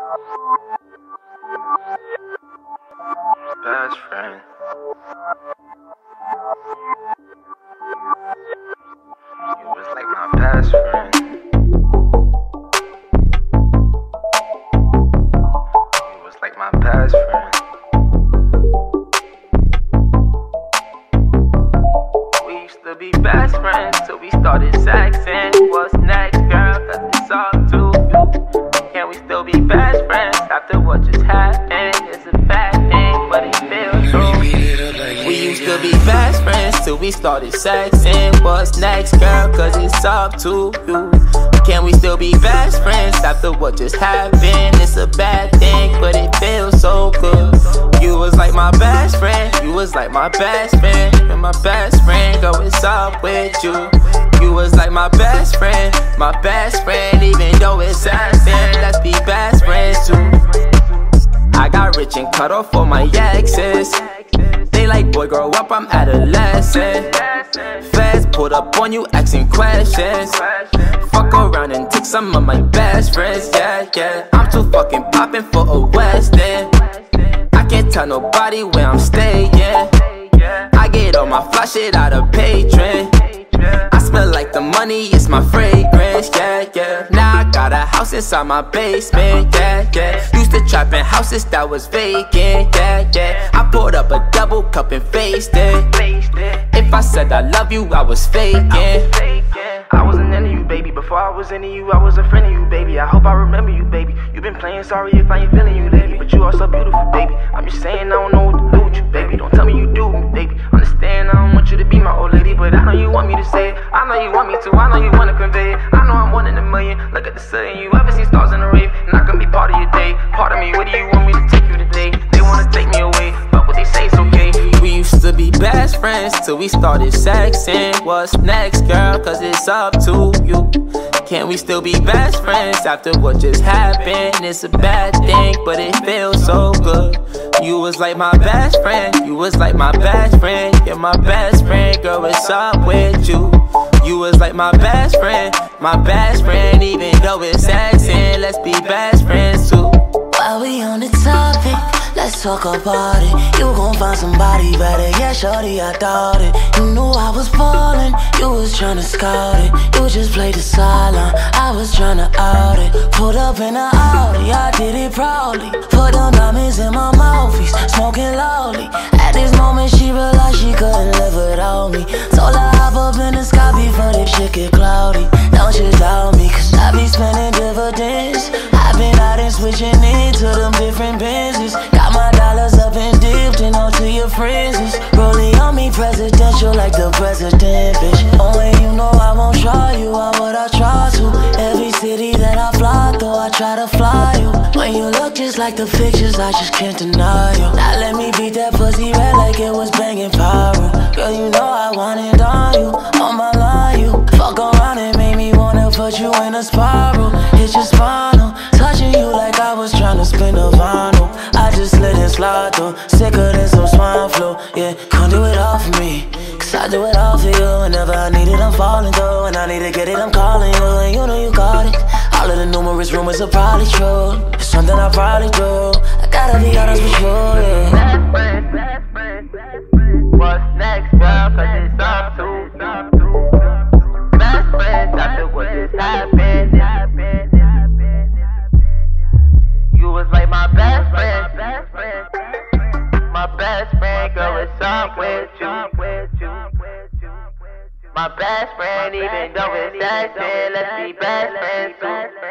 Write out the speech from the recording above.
Best friend. You was like my best friend. You was like my best friend. We used to be best friends till we started sexing. What's next, girl? Cause it's up to you. Can we still be best friends after what just happened? It's a bad thing, but it feels true. We used to be best friends till we started sexing. What's next, girl? Cause it's up to you. Can we still be best friends after what just happened? It's a bad thing, but it feels so good. You was like my best friend, you was like my best friend. And my best friend, go, it's up with you. You was like my best friend, even though it's absent. Let's be best friends too. I got rich and cut off all my exes. They like, boy, grow up, I'm adolescent. Feds pulled up on you asking questions. Fuck around and take some of my best friends, yeah. I'm too fucking poppin' for a West End. I can't tell nobody where I'm staying. I get all my fly shit out of Patreon. I smell like the money, it's my fragrance, yeah. Now I got a house inside my basement, yeah. Used to trap in houses that was vacant, yeah. I poured up a double cup and faced it. If I said I love you, I was faking. I wasn't into you, baby. Before I was into you, I was a friend of you, baby. I hope I remember you, baby. You been playing sorry if I ain't feeling you lately, but you are so beautiful, baby. I'm just saying I don't know what to do with you, baby. Don't tell me you do me, baby. Understand I don't want you to be my old lady, but I know you want me to say it. I know you want me to, I know you wanna convey it. I know I'm one in a million. Look at the sun, you ever seen stars in a rave? Not gonna be part of your day. Part of me, where do you want me to take you today? They wanna take me away, but what they say is okay. We used to be best friends till we started sexing. What's next, girl? Cause it's up to you. Can we still be best friends after what just happened? It's a bad thing, but it feels so good. You was like my best friend, you was like my best friend. You're my best friend, girl, what's up with you? You was like my best friend, even though it's sexing. Let's be best friends too. While we on the topic, let's talk about it. You gon' find somebody better, yeah, shorty, I doubt it. You knew I was falling, you was tryna scout it. You just played the sideline, I was tryna out it. Pulled up in a Audi, I did it proudly. Put them diamonds in my mouthpiece, smoking loudly. At this moment she realized she couldn't live without me. Told her hop up in the sky before this shit get cloudy. Don't you doubt me, cause I be spending dividends. I've been out and switching into them different Benzes. Got my dollars up and dipped and on to your friends. Rolling on me presidential like the president, bitch. Oh, and you know I won't try you, why would I try to? Every city that I fly through, I try to fly you. When you look just like the pictures, I just can't deny you. Now let me beat that pussy red like it was banging pyro. Girl, you know I want it on you, on my line you. Fuck around and make me wanna put you in a spiral. Hit your spinal, touching you like I was tryna spin a vinyl. I just slid and slide through, sicker than some swine flu. Yeah, come do it all for me, cause I do it all for you. Whenever I need it, I'm falling through. When I need to get it, I'm calling you, and you know you got it. All of the numerous rumors are probably true. It's something I probably do. I gotta be honest with you, yeah. Best friend. What's next, girl? Cause it's up to you. Best friends after what just happened. You was like my best friend. My best friend, girl, it's up with you. My best friend, even though it's sad, let's be best friends too.